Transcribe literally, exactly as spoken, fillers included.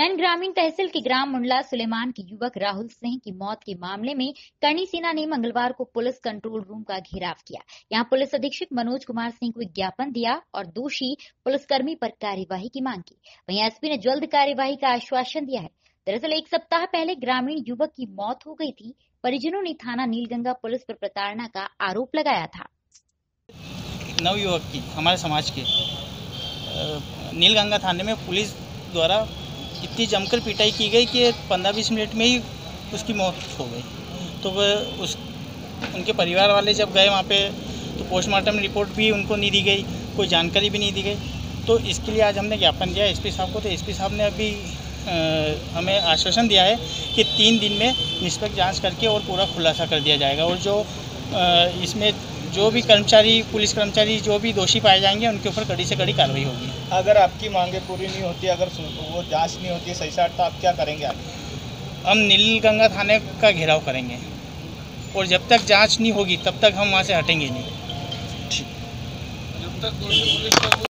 उज्जैन ग्रामीण तहसील के ग्राम मुंडला सुलेमान के युवक राहुल सिंह की मौत के मामले में करनी सेना ने मंगलवार को पुलिस कंट्रोल रूम का घेराव किया। यहां पुलिस अधीक्षक मनोज कुमार सिंह को एक ज्ञापन दिया और दोषी पुलिसकर्मी पर कार्यवाही की मांग की। वहीं एसपी ने जल्द कार्यवाही का आश्वासन दिया है। दरअसल एक सप्ताह पहले ग्रामीण युवक की मौत हो गई थी। परिजनों ने थाना नीलगंगा पुलिस पर प्रताड़ना का आरोप लगाया था। नव युवक की हमारे समाज के नीलगंगा थाने में पुलिस द्वारा इतनी जमकर पिटाई की गई कि पंद्रह बीस मिनट में ही उसकी मौत हो गई। तो वह उस उनके परिवार वाले जब गए वहाँ पे तो पोस्टमार्टम रिपोर्ट भी उनको नहीं दी गई, कोई जानकारी भी नहीं दी गई। तो इसके लिए आज हमने ज्ञापन दिया एसपी साहब को। तो एसपी साहब ने अभी आ, हमें आश्वासन दिया है कि तीन दिन में निष्पक्ष जांच करके और पूरा खुलासा कर दिया जाएगा और जो आ, इसमें जो भी कर्मचारी पुलिस कर्मचारी जो भी दोषी पाए जाएंगे उनके ऊपर कड़ी से कड़ी कार्रवाई होगी। अगर आपकी मांगे पूरी नहीं होती, अगर वो जांच नहीं होती सही साथ, तो आप क्या करेंगे? आप हम नीलगंगा थाने का घेराव करेंगे और जब तक जांच नहीं होगी तब तक हम वहाँ से हटेंगे नहीं। जब तक